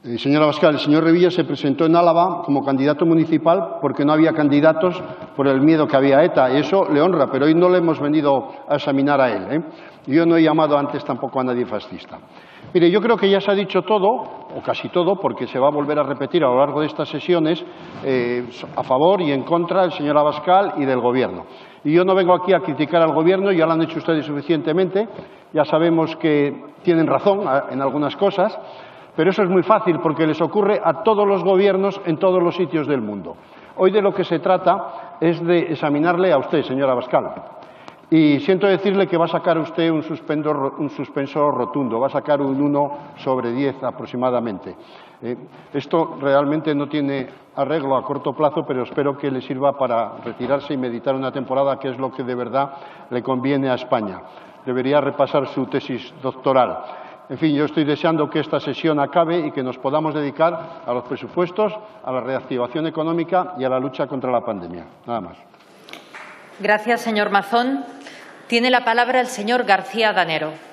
Señora Abascal, el señor Revilla se presentó en Álava como candidato municipal porque no había candidatos por el miedo que había a ETA, y eso le honra, pero hoy no le hemos venido a examinar a él. Yo no he llamado antes tampoco a nadie fascista. Mire, yo creo que ya se ha dicho todo, o casi todo, porque se va a volver a repetir a lo largo de estas sesiones, a favor y en contra del señor Abascal y del Gobierno. Y yo no vengo aquí a criticar al Gobierno, ya lo han hecho ustedes suficientemente, ya sabemos que tienen razón en algunas cosas, pero eso es muy fácil porque les ocurre a todos los gobiernos en todos los sitios del mundo. Hoy de lo que se trata es de examinarle a usted, señora Abascal. Y siento decirle que va a sacar usted un suspenso rotundo, va a sacar un 1 sobre 10 aproximadamente. Esto realmente no tiene arreglo a corto plazo, pero espero que le sirva para retirarse y meditar una temporada, que es lo que de verdad le conviene a España. Debería repasar su tesis doctoral. En fin, yo estoy deseando que esta sesión acabe y que nos podamos dedicar a los presupuestos, a la reactivación económica y a la lucha contra la pandemia. Nada más. Gracias, señor Mazón. Tiene la palabra el señor García Danero.